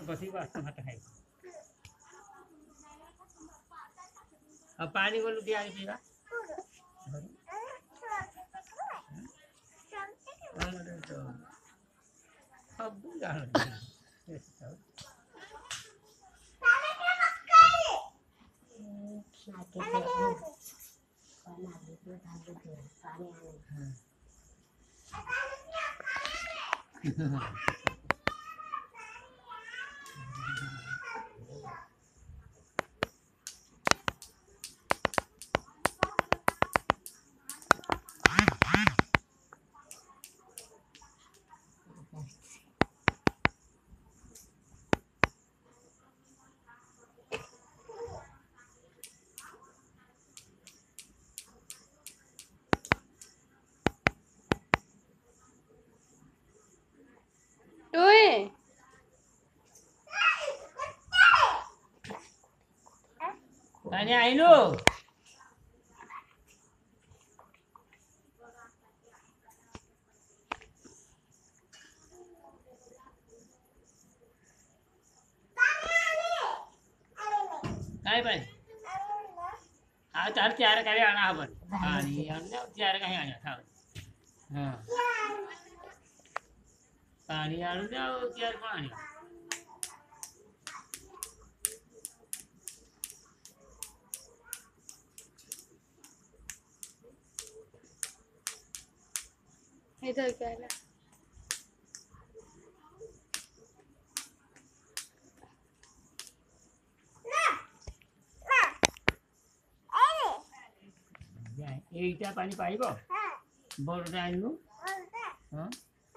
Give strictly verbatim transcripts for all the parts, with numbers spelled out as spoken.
बसी वास्तव भात खाई अब पानी बोलू दिया पीवा सब जान Tanya Ainu. काय बाई आ चार चार काय आणा आपण आणि आणल्या चार काय आणा थांब हां पाणी आणून द्या चार पाणी इधर क्या है এইটা পানি পাইব বড়টা আনলু হ্যাঁ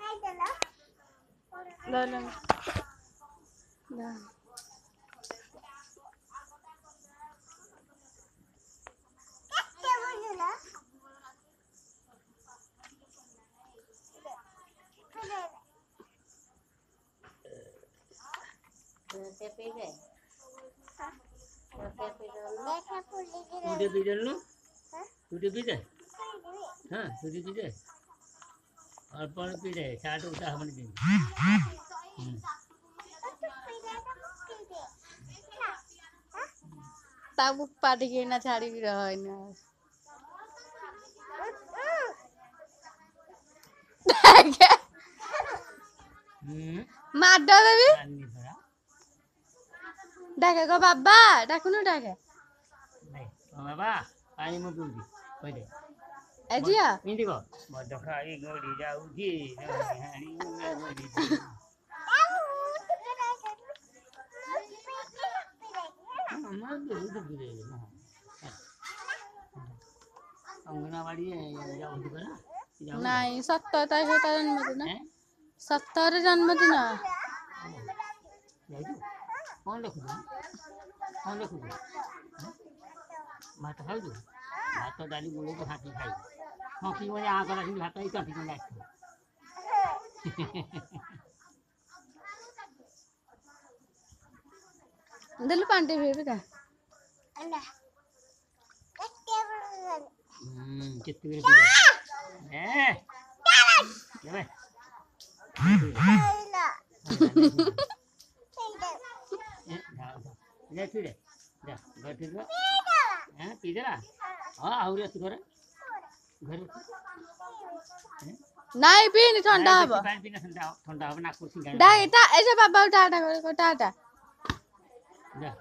ला ला ला udah bidan lu udah bidan हाँ तुझे तुझे और पर पीड़े चाट उठा हमने दिन ताबू पार्टी के ना छाड़ी भी रहा है ना मार दो बेबी डाके को बाबा डाकू ना डाके नहीं बाबा पानी में पूरी कोई दे एजिया इंदी को मत खाई गोड़ी जाऊ जी हानी गोड़ी मां दूध पी ले अंगनवाड़ी जाऊ तो ना नहीं सत्तर तारीख का जन्मदिन सत्तर जन्मदिन कौन लिखू कौन लिखू भात खाऊ भात डाली गुड़े तो हाथी खाई हाँ कि मुझे आँख रखी भात ही काफी को लास्ट दिल पांडे भी का हम्म कितने मेरे पीछे ए ले भाई ले फिर जा घर फिर लो हैं पीछे ला हाँ आउरी ऐसे करे घर नहीं पी नहीं ठंडा अब पानी पीना ठंडा ठंडा अब ना कुछ नहीं डाके टा ऐसे बाबा टाटा को टाटा जा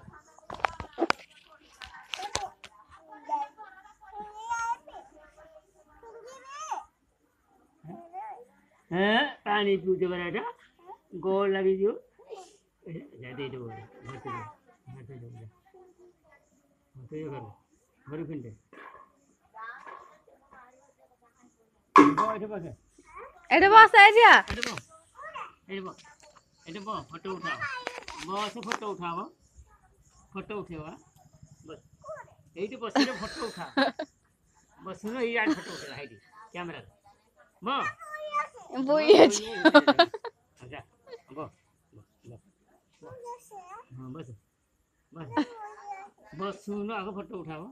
हैं पानी पीते बराटा गोल लगी जो जा दे दो घर पे घर पे जा तो ये करो घर पे এটো বস এটা বস আইজিয়া এটো বস এটো বস এটো বস ফটো উঠাও বস ফটো উঠাও ফটো উঠাও বস এইটো বসে ফটো উঠা বস শুনো এই আর ফটো উঠা হাইদি ক্যামেরা বস বইয়েছে আচ্ছা বস हां बस बस बस सुनो आगे फोटो उठाओ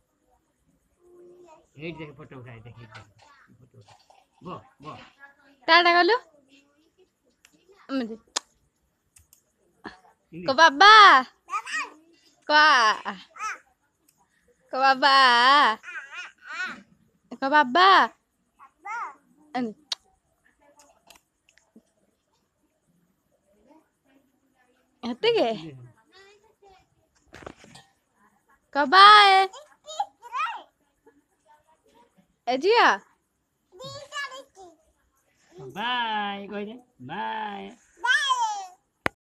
हेड देख फोटो उठाए देख फोटो वो वो टाटा गलो मुझे Ko baba. Ko a. Ko baba. Ko baba. Anh. Hati ke? Ko bye. Ejia. Bye, coi đấy. Bye.